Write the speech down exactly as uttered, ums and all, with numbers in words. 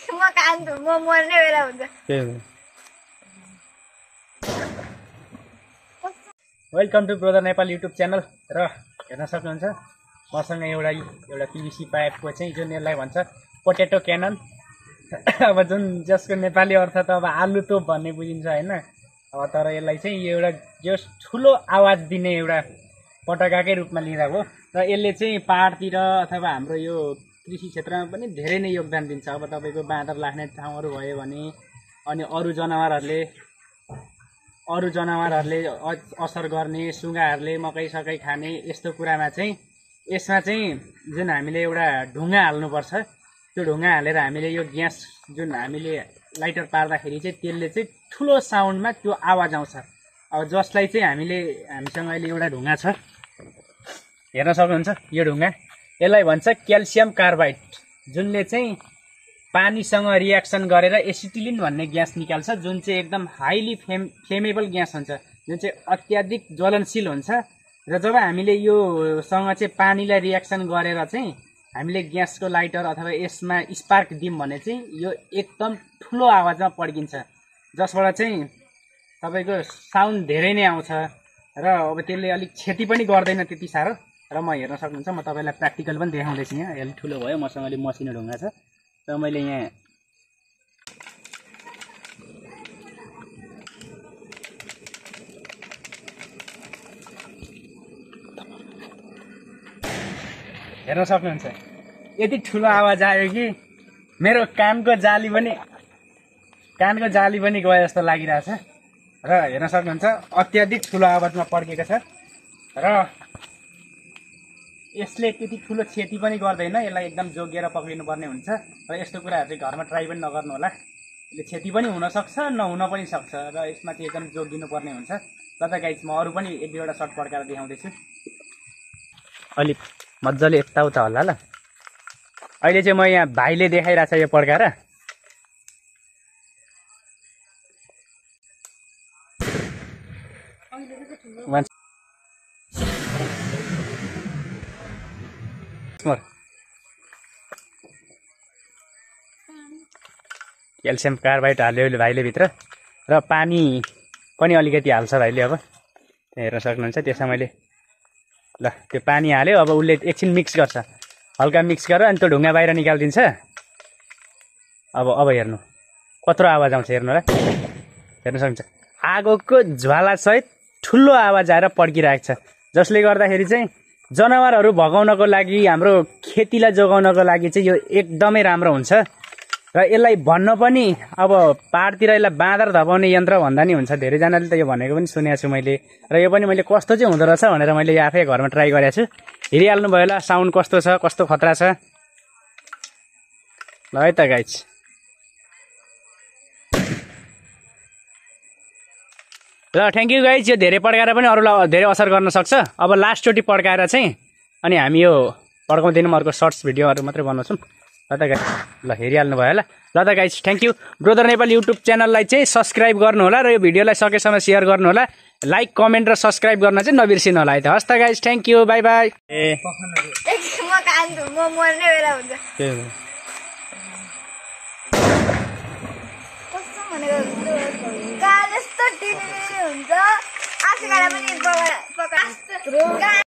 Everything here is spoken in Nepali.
म कान्छु म मर्ने बेला हुन्छ। Welcome to brother Nepal YouTube channel. र हेर्न सक्नुहुन्छ मसँग एउटा एउटा पिभिसी पाइपको चाहिँ जुन यसलाई भन्छ पोटेटो क्यानन। अब जुन जसको नेपाली अर्थ त अब आलु तोप भन्ने बुझिन्छ होइन। अब तर यसलाई चाहिँ यो एउटा जो ठुलो आवाज दिने एउटा पटकाकै रूपमा लिँदा हो। र यसले चाहिँ पहाडतिर अथवा हाम्रो यो कृषि क्षेत्रमा पनि धेरै नै योगदान दिन्छ। अब तपाईँको बाँदर लाग्ने ठाउँहरू भयो भने अनि अरू जनावरहरूले अरू जनावरहरूले असर गर्ने सुँगाहरूले मकै सकै खाने यस्तो कुरामा चाहिँ यसमा चाहिँ जुन हामीले एउटा ढुङ्गा हाल्नुपर्छ। त्यो ढुङ्गा हालेर हामीले यो ग्यास जुन हामीले लाइटर पार्दाखेरि चाहिँ त्यसले चाहिँ ठुलो साउन्डमा त्यो आवाज आउँछ। अब जसलाई चाहिँ हामीले हामीसँग अहिले एउटा ढुङ्गा छ हेर्न सक्नुहुन्छ। यो ढुङ्गा यसलाई भन्छ क्याल्सियम कार्बाइड, जुनले चाहिँ पानीसँग रियाक्सन गरेर एसिटिलिन भन्ने ग्यास निकाल्छ, जुन चाहिँ एकदम हाइली फ्लेम फ्लेमेबल ग्यास हुन्छ, जुन चाहिँ अत्याधिक ज्वलनशील हुन्छ। र जब हामीले योसँग चाहिँ पानीलाई रियाक्सन गरेर चाहिँ हामीले ग्यासको लाइटर अथवा यसमा स्पार्क दियौँ भने चाहिँ यो एकदम ठुलो आवाजमा पड्किन्छ, जसबाट चाहिँ तपाईँको साउन्ड धेरै नै आउँछ। र अब त्यसले अलिक क्षति पनि गर्दैन त्यति साह्रो। र म हेर्न सक्नुहुन्छ म तपाईँलाई प्र्याक्टिकल पनि देखाउँदैछु। यहाँ अलिक ठुलो भयो, मसँग अलिक मसिनो ढुङ्गा छ। र मैले यहाँ हेर्न सक्नुहुन्छ यति ठुलो आवाज आयो कि मेरो कानको जाली पनि कानको जाली पनि गयो जस्तो लागिरहेछ। र हेर्न सक्नुहुन्छ अत्याधिक ठुलो आवाजमा पड्केको छ। र यसले त्यति ठुलो क्षति पनि गर्दैन, यसलाई एकदम जोगिएर पक्रिनु पर्ने हुन्छ। र यस्तो कुराहरू चाहिँ घरमा ट्राई पनि नगर्नु होला, यसले क्षति पनि हुनसक्छ नहुन पनि सक्छ। र यसमा चाहिँ एकदम जोगिनु पर्ने हुन्छ। ल त गाइस, म अरू पनि एक दुईवटा सर्ट पड्काएर देखाउँदैछु। अलिक मजाले यताउता होला ल। अहिले चाहिँ म यहाँ भाइले देखाइरहेछ यो पड्काएर। क्याल्सियम कार्बाइड हाल्यो भाइले भित्र, र पानी पनि अलिकति हाल्छ भाइले। अब हेर्न सक्नुहुन्छ त्यसमा मैले ल त्यो पानी हाल्यो। अब उसले एकछिन मिक्स गर्छ, हल्का मिक्स गरेर अनि त्यो ढुङ्गा बाहिर निकालिदिन्छ। अब अब हेर्नु कत्रो आवाज आउँछ, हेर्नु होला। हेर्न सक्नुहुन्छ आगोको ज्वालासहित ठुलो आवाज आएर पड्किरहेको छ, जसले गर्दाखेरि चाहिँ जनावरहरू भगाउनको लागि हाम्रो खेतीलाई जोगाउनको लागि चाहिँ यो एकदमै राम्रो हुन्छ। र यसलाई भन्न पनि अब पहाडतिर यसलाई बाँदर धपाउने यन्त्र भन्दा नि हुन्छ। धेरैजनाले त यो भनेको पनि सुनेको छु मैले। र यो पनि मैले कस्तो चाहिँ हुँदो रहेछ भनेर मैले यो आफै घरमा ट्राई गरेको छु। हेरिहाल्नु भयो होला साउन्ड कस्तो छ, कस्तो खतरा छ। ल है त गाइस, ल थ्याङ्क यू गाइस। यो धेरै पड्काएर पनि अरूलाई धेरै असर गर्न सक्छ। अब लास्टचोटि पड्काएर चाहिँ अनि हामी यो पड्काउँदैनौँ, अर्को सर्ट्स भिडियोहरू मात्रै बनाउँछौँ। ल त गाइस, ल हेरिहाल्नु भयो होला। ल त guys thank you. Brother Nepal YouTube च्यानललाई चाहिँ सब्सक्राइब गर्नु होला र यो भिडियोलाई सकेसम्म सेयर गर्नु होला। लाइक कमेन्ट र सब्सक्राइब गर्न चाहिँ नबिर्सिनु होला है त। हस् त guys, thank you, bye bye. ए म कान्छु म मर्ने बेला हुन्छ। कस्तो भनेको गाल यस्तो टिनी हुन्छ, आँसु गाडा पनि पका